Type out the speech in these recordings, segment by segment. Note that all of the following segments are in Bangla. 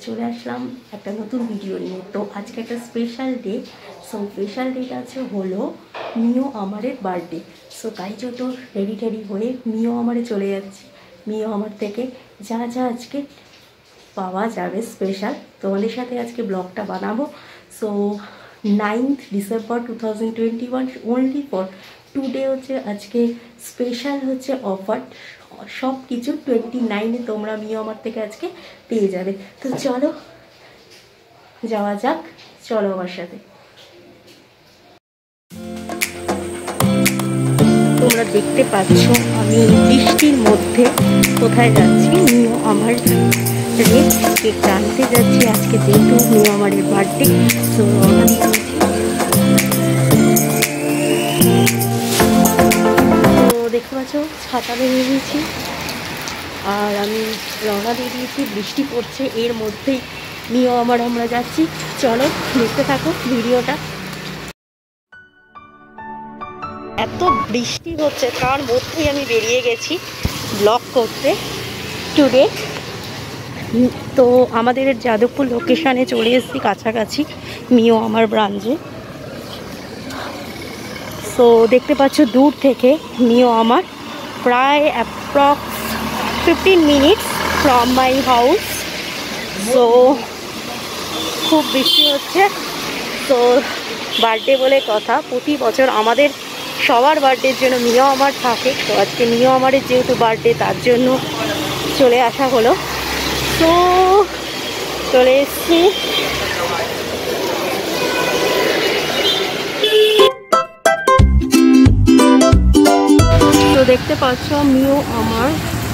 চলে আসলাম একটা নতুন ভিডিও নিয়ে। তো আজকে একটা স্পেশাল ডে। সো স্পেশাল ডেটা আছে হলো মিও আমারের বার্থডে। সো তাই জন্য রেডি হয়ে মিও আমারে চলে যাচ্ছি। মিও আমার থেকে যা যা আজকে পাওয়া যাবে স্পেশাল তোমাদের সাথে আজকে ব্লগটা বানাবো। So 9th December 2021 only for today হচ্ছে আজকে স্পেশাল হচ্ছে অফার। সব কিছু 29-এ তোমরা মিও আমার থেকে আজকে পেয়ে যাবে। তো চলো যাওয়া যাক, চলো আমার সাথে। তোমরা দেখতে পাচ্ছ আমি বৃষ্টির মধ্যে কোথায় যাচ্ছি, মিও আমার কেক আনতে যাচ্ছি আজকে, যেহেতু মিও আমারের বার্থডে। তো দেখতে পাচ্ছ ছাতা বেরিয়ে দিয়েছি আর আমি রওনা দিয়ে দিয়েছি। বৃষ্টি পড়ছে, এর মধ্যেই মিও আমরা যাচ্ছি। চলো দেখতে থাকো ভিডিওটা। এত বৃষ্টি হচ্ছে তার মধ্যেই আমি বেরিয়ে গেছি ব্লগ করতে টুডে। তো আমাদের যাদবপুর লোকেশানে চলে এসেছি কাছাকাছি মিও আমার ব্রাঞ্চে। সো দেখতে পাচ্ছ দূর থেকে মিও আমার প্রায় অ্যাপ্রক্স 15 minutes from my house. So খুব বৃষ্টি হচ্ছে। তো বার্থডে বলে কথা, প্রতি বছর আমাদের সবার বার্থডের জন্য মিও আমার থাকে। তো আজকে মিও আমারের যেহেতু বার্থডে তার জন্য চলে আসা হলো। তো চলে এসছি। তো দেখতে পাচ্ছ মিও আমার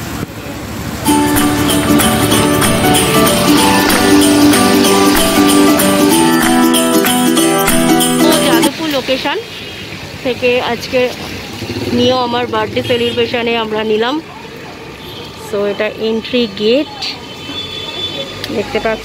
যাদবপুর লোকেশন থেকে আজকে মিও আমার বার্থডে সেলিব্রেশনে আমরা নিলাম। সো এটা এন্ট্রি গেট দেখতে পাচ্ছ।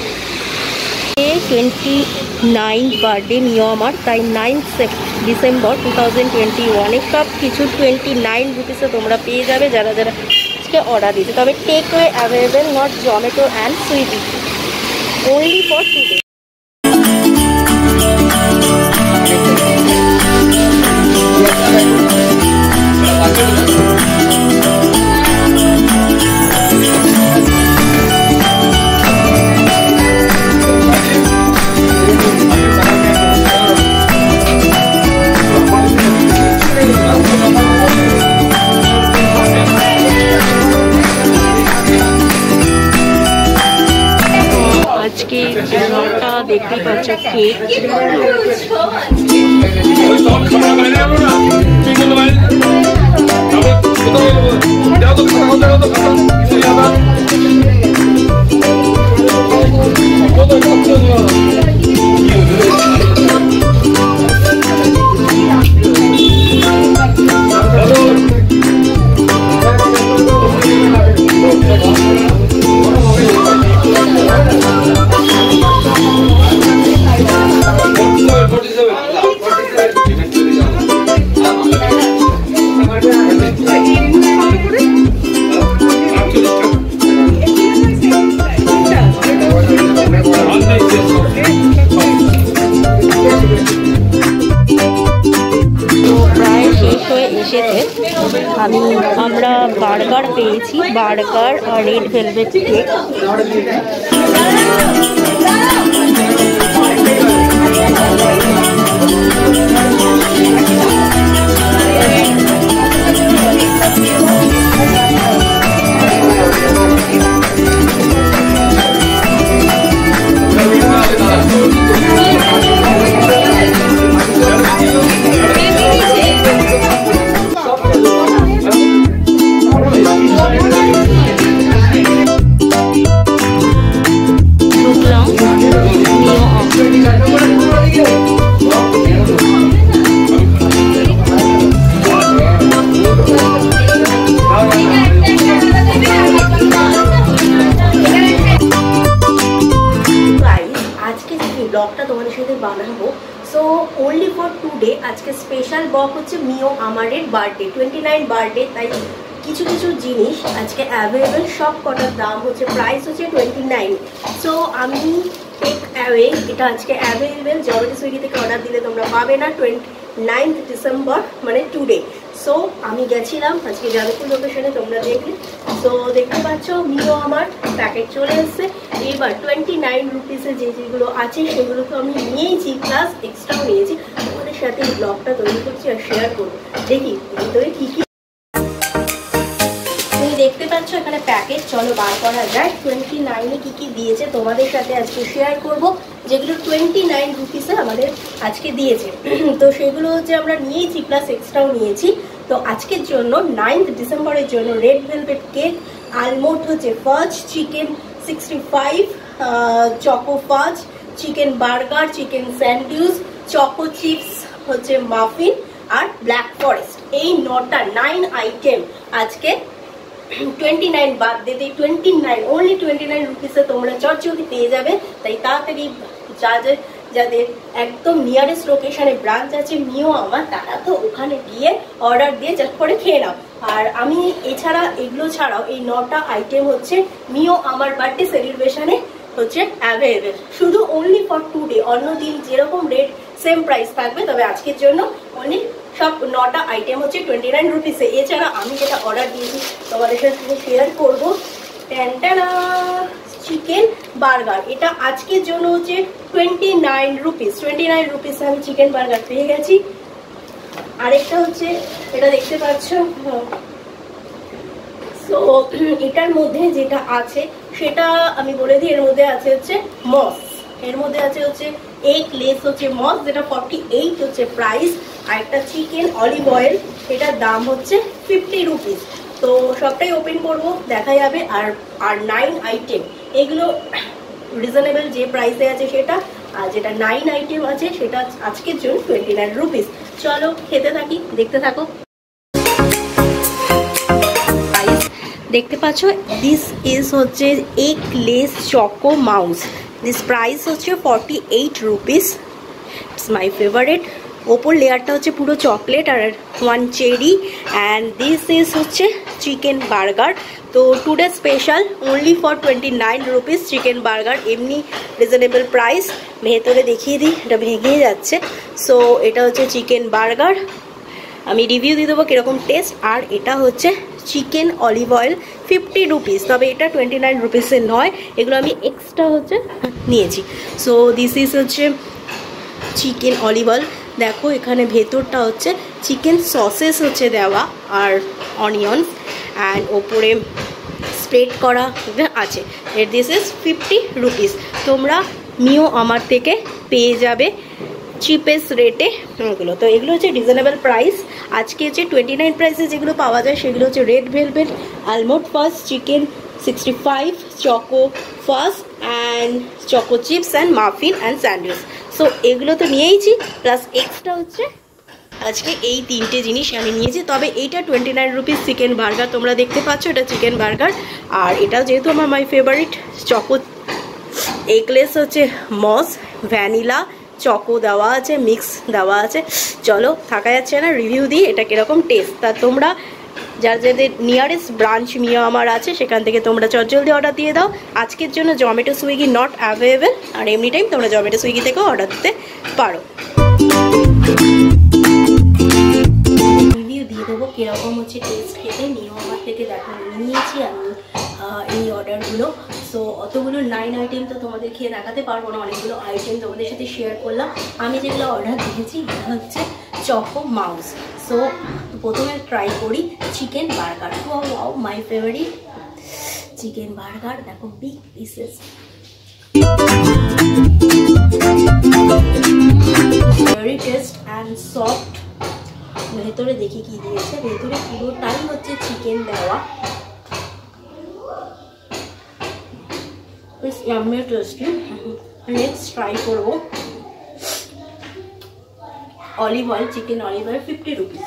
29 বার্থডে মিও আমার, তাই 9th December 2021 সব কিছু 29 রুপিসে তোমরা পেয়ে যাবে যারা যারা আজকে অর্ডার দিয়েছে। তবে takeaway available, not Zomato and Swiggy, only for today. আজকে দেখতে পাচ্ছ কেক। আমরা বার্গার পেয়েছি, বার্গার আর রেড ভেলভেট কেক। ব্লগটা তোমাদের সাথে বানাবো। সো ওনলি ফর টুডে আজকে স্পেশাল ব্লগ হচ্ছে মিও আমারের বার্থডে, 29 বার্থডে, তাই কিছু কিছু জিনিস আজকে অ্যাভেলেবেল, সব কটার দাম হচ্ছে, প্রাইস হচ্ছে 29। সো আমি টেক অ্যাওয়ে, এটা আজকে অ্যাভেলেবেল। জমেটো সুইগি থেকে অর্ডার দিলে তোমরা পাবে না 29 ডিসেম্বর, মানে টুডে। সো আমি গেছিলাম আজকে যাদবপুর লোকেশনে, তোমরা দেখলে। সো দেখতে পাচ্ছ মিও আমার প্যাকেট চলে এসছে। এবার 29 রুপিসে যেগুলো আছে সেগুলো তো আমি নিয়েছি, প্লাস এক্সট্রাও নিয়েছি। তোমাদের সাথে এই ব্লগটা তৈরি করছি আর শেয়ার করবো। দেখি ভিতরে কী কী দেখতে পাচ্ছ এখানে প্যাকেট। চলো বার করা যায় 29-এ কী কী দিয়েছে তোমাদের সাথে আজকে শেয়ার করব, যেগুলো 29 রুপিসে আমাদের আজকে দিয়েছে। তো সেগুলো হচ্ছে আমরা নিয়েছি, প্লাস এক্সট্রাও নিয়েছি। তো আজকের জন্য 9 ডিসেম্বরের জন্য রেড ভেলভেট কেক, আলমন্ড হচ্ছে fudge, chicken 65, choco fudge, chicken burger, chicken sandwich, choco chips হচ্ছে মাফিন, আর ব্ল্যাক ফরেস্ট। এই 9 আইটেম আজকে 29 বাদ দিতে 29 অনলি 29 রুপিসে তোমরা চটজলদি পেয়ে যাবে। তাই তাড়াতাড়ি যাদের একদম নিয়ারেস্ট লোকেশনে ব্রাঞ্চ আছে মিও আমার, তারা তো ওখানে গিয়ে অর্ডার দিয়ে চট করে খেয়ে নাও। আর আমি এছাড়া এগুলো ছাড়াও এই 9টা আইটেম হচ্ছে মিও আমার বার্থডে সেলিব্রেশনে হচ্ছে অ্যাভেলেবেল, শুধু অনলি ফর টুডে। অন্য দিন যেরকম রেট সেম প্রাইস থাকবে, তবে আজকের জন্য অনলি সব 9টা আইটেম হচ্ছে 29 রুপিসে। এছাড়া আমি যেটা অর্ডার দিয়েছি তোমাদের সাথে শেয়ার করবো, চিকেন বার্গার। এটা আজকের জন্য হচ্ছে 29 রুপিস। 29 রুপিসে আমি চিকেন বার্গার পেয়ে গেছি। আরেকটা হচ্ছে এটা দেখতে পাচ্ছ। তো এটার মধ্যে যেটা আছে সেটা আমি বলে দিই, এর মধ্যে আছে হচ্ছে মস, এর মধ্যে আছে হচ্ছে এগ লেস হচ্ছে মস, যেটা 48 হচ্ছে প্রাইস। আর একটা চিকেন অলিভ অয়েল, এটার দাম হচ্ছে 50 রুপিস। তো সবটাই ওপেন করবো, দেখা যাবে। আর 9 আইটেম, এগুলো রিজনেবল যে প্রাইসে আছে সেটা, আর যেটা 9 আইটেম আছে সেটা আজকের জন্য 29 রুপিস। চলো খেতে থাকি, দেখতে থাকো। দেখতে পাচ্ছ দিস ইজ হচ্ছে eggless choco mousse, this price হচ্ছে 48 রুপিস। It's my favourite. ওপর লেয়ারটা হচ্ছে পুরো চকলেট আর 1 চেরি। অ্যান্ড দিস ইজ হচ্ছে চিকেন বার্গার। তো today special only for 29 rupees chicken burger, এমনি রিজনেবল প্রাইস। ভেতরে দেখিয়ে দিই, এটা ভেঙে যাচ্ছে। সো এটা হচ্ছে চিকেন বার্গার, আমি রিভিউ দিয়ে দেবো কীরকম টেস্ট। আর এটা হচ্ছে চিকেন অলিভ অয়েল 50 রুপিস, তবে এটা 29 রুপিসের নয়, এগুলো আমি এক্সট্রা হচ্ছে নিয়েছি। সো দিস ইজ হচ্ছে চিকেন অলিভ অয়েল। দেখো এখানে ভেতরটা হচ্ছে চিকেন সসেস হচ্ছে দেওয়া, আর অনিয়নস, অ্যান্ড ওপরে স্প্রেড করা আছে। এর দিস ইজ 50 রুপিস। তোমরা মিও আমার থেকে পেয়ে যাবে চিপেস্ট রেটে এগুলো। তো এগুলো হচ্ছে রিজনেবল প্রাইস। আজকে হচ্ছে 29 প্রাইসে যেগুলো পাওয়া যায় সেগুলো হচ্ছে red velvet, almond fudge, chicken 65, choco fudge, and choco chips, and muffin, and sandwich. So এগুলো তো নিয়েইছি, প্লাস এক্সট্রা হচ্ছে আজকে এই 3টে জিনিস আমি নিয়েছি। তবে এইটা 29 রুপিস চিকেন বার্গার, তোমরা দেখতে পাচ্ছ এটা চিকেন বার্গার। আর এটা যেহেতু আমার মাই ফেভারিট, চকো এগলেস হচ্ছে মস, ভ্যানিলা, চকো দেওয়া আছে, মিক্স দেওয়া আছে। চলো থাকা যাচ্ছে না, রিভিউ দিই এটা কীরকম টেস্ট। তা তোমরা যাদের নিয়ারেস্ট ব্রাঞ্চ মিও আমার আছে সেখান থেকে তোমরা চটজলদি অর্ডার দিয়ে দাও। আজকের জন্য জমেটো সুইগি নট অ্যাভেলেবেল, আর এমনি টাইম তোমরা জমেটো সুইগি থেকেও অর্ডার দিতে পারো। রিভিউ দিয়ে দেবো কীরকম হচ্ছে টেস্ট খেতে। মিও আমার থেকে দেখা নিয়েছি আমি এই অর্ডারগুলো। সো অতগুলো 9 আইটেম তো তোমাদের খেয়ে দেখাতে পারবো না, অনেকগুলো আইটেম তোমাদের সাথে শেয়ার করলাম। আমি যেগুলো অর্ডার দিয়েছি এটা হচ্ছে চকো মাউস। সো প্রথমে ট্রাই করি chicken burger. Wow, my favourite chicken burger. দেখো big pieces, very taste and soft. ভেতরে দেখি কি দিয়েছে, ভেতরে পুরোটাই হচ্ছে চিকেন দেওয়া। It's yummy tasty. Next try করবো olive oil, chicken olive oil 50 rupees.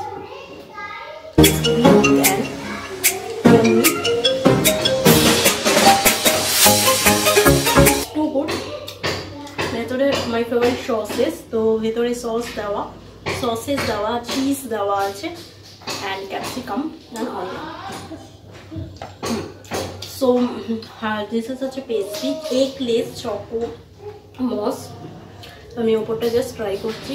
Too good. ভেতরে মাই ফেভারিট সসেস, তো ভেতরে সসেস দেওয়া, চিজ দেওয়া আছে, and capsicum and onion. So this is such a pastry, eggless choco moss. আমি ওপরটা জাস্ট ট্রাই করছি।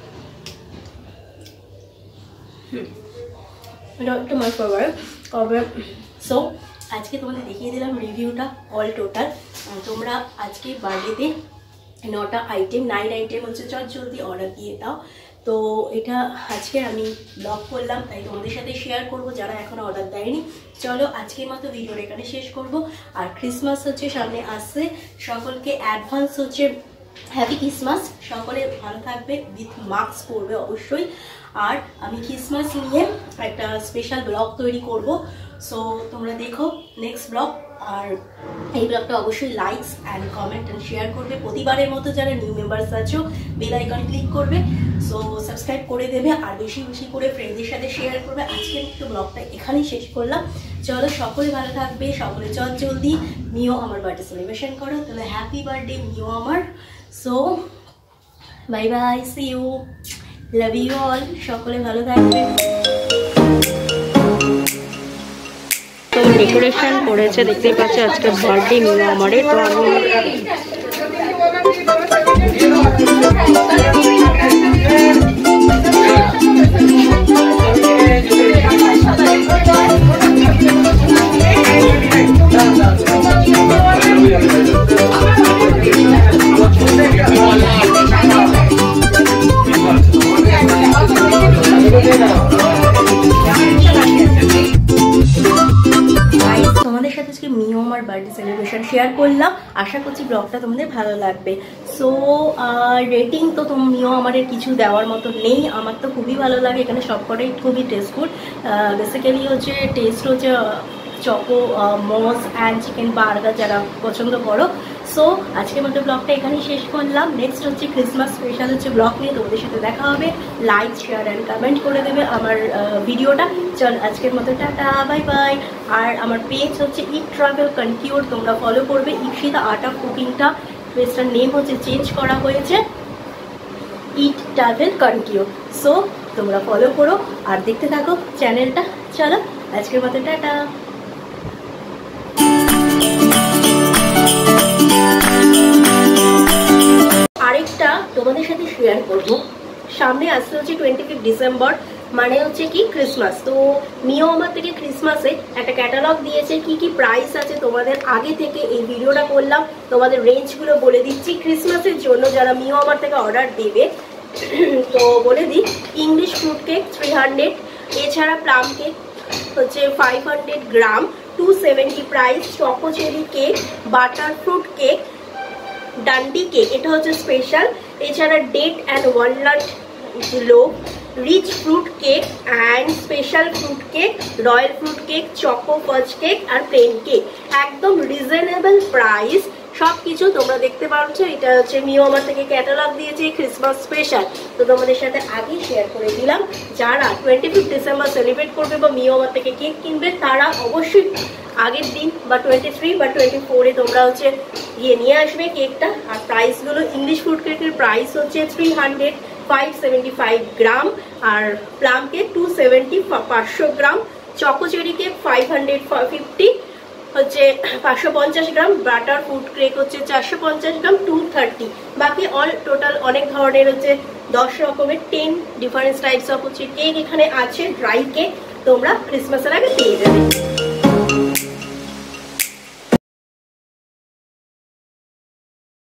এটা একটা মাই ফেভারিট। তবে সো আজকে তোমাদের দেখিয়ে দিলাম রিভিউটা অল টোটাল। তোমরা আজকে বার্থডেতে 9টা আইটেম 9 আইটেম হচ্ছে জলদি অর্ডার দিয়ে দাও। তো এটা আজকে আমি ব্লগ করলাম, তাই তোমাদের সাথে শেয়ার করব যারা এখনো অর্ডার দেয়নি। চলো আজকের মতো ভিডিওটা এখানে শেষ করব। আর ক্রিসমাস হচ্ছে সামনে আসছে, সকলকে অ্যাডভান্স হচ্ছে হ্যাপি ক্রিসমাস। সকলে ভালো থাকবে, উইথ মাস্ক পরবে অবশ্যই। আর আমি ক্রিসমাস নিয়ে একটা স্পেশাল ব্লগ তৈরি করব, সো তোমরা দেখো নেক্সট ব্লগ। আর এই ব্লগটা অবশ্যই likes and comment and share করবে। প্রতিবারের মতো যারা নিউ মেম্বার্স আছো বেল আইকন ক্লিক করবে, সো সাবস্ক্রাইব করে দেবে আর বেশি বেশি করে ফ্রেন্ডদের সাথে শেয়ার করবে। আজকের একটু ব্লগটা এখানেই শেষ করলাম। চলো সকলে ভালো থাকবে, সকলে জলদি মিও আমার বার্থডে সেলিব্রেশন করো। তাহলে happy birthday Mio Amore. So bye bye, see you, love you all, সকলে ভালো থাকবে। তো ডেকোরেশন করেছে দেখতেই পাচ্ছ, আজকে বার্থডে মিও আমারে। তো আমি তোমাদের সাথে আজকে মিও আমার বার্থডে সেলিব্রেশন শেয়ার করলাম। আশা করছি ব্লগটা তোমাদের ভালো লাগবে। সো রেটিং তো মিও আমার কিছু দেওয়ার মতো নেই, আমার তো খুবই ভালো লাগে। এখানে সবকটাই খুবই টেস্টফুল। বেসিক্যালি হচ্ছে টেস্ট হচ্ছে choco mousse and chicken burger যারা পছন্দ করো। সো আজকের মতো ব্লগটা এখানেই শেষ করলাম। নেক্সট হচ্ছে ক্রিসমাস স্পেশাল হচ্ছে ব্লগ নিয়ে তোমাদের সাথে দেখা হবে। লাইক শেয়ার অ্যান্ড কমেন্ট করে দেবে আমার ভিডিওটা। চল আজকের মতো টাটা, বাই বাই। আর আমার পেজ হচ্ছে ইট ট্রাভেল কনকিউর, তোমরা ফলো করবে। ইপসিতা আর্ট অফ কুকিংটা পেজটার নেম হচ্ছে চেঞ্জ করা হয়েছে, ইট ট্রাভেল কনকিউর। সো তোমরা ফলো করো আর দেখতে থাকো চ্যানেলটা। চলো আজকের মতো টাটা। আরেকটা তোমাদের সাথে শেয়ার করব, সামনে আসতে হচ্ছে 25 ডিসেম্বর, মানে হচ্ছে কি ক্রিসমাস। তো মিও আমার থেকে ক্রিসমাসে একটা ক্যাটালগ দিয়েছে, কি কি প্রাইস আছে তোমাদের আগে থেকে এই ভিডিওটা করলাম, তোমাদের রেঞ্জগুলো বলে দিচ্ছি ক্রিসমাসের জন্য যারা মিও আমার থেকে অর্ডার দেবে। তো বলে দিই, ইংলিশ ফ্রুট কেক 300, এছাড়া প্লাম কেক হচ্ছে 500 gram 270 price, choco cherry cake, butter fruit cake, Dundee cake এটা হচ্ছে স্পেশাল, এছাড়া date and walnut loaf, rich fruit cake and special fruit cake, royal fruit cake, choco fudge cake আর প্লেন কেক। একদম রিজনেবল প্রাইস সব কিছু তোমরা দেখতে পাচ্ছ। এটা হচ্ছে মিও আমার থেকে ক্যাটালগ দিয়েছে ক্রিসমাস স্পেশাল। তো তোমাদের সাথে আগেই শেয়ার করে দিলাম, যারা 25 ডিসেম্বর সেলিব্রেট করবে বা মিও আমার থেকে কেক কিনবে তারা অবশ্যই আগের দিন বা 23 বা 24-এ তোমরা হচ্ছে গিয়ে নিয়ে আসবে কেকটা। আর প্রাইসগুলো, ইংলিশ ফ্রুট কেকের প্রাইস হচ্ছে 300 575 গ্রাম, আর plum cake 270 500 gram, choco cherry cake 550 হচ্ছে 550 গ্রাম, বাটার ফ্রুট কেক হচ্ছে 450 গ্রাম 230। বাকি অল টোটাল অনেক ধরনের হচ্ছে 10 রকমের 10 ডিফারেন্ট টাইপস অফ হচ্ছে কেক এখানে আছে, ড্রাই কেক তোমরা ক্রিসমাসের আগে পেয়ে যাবে।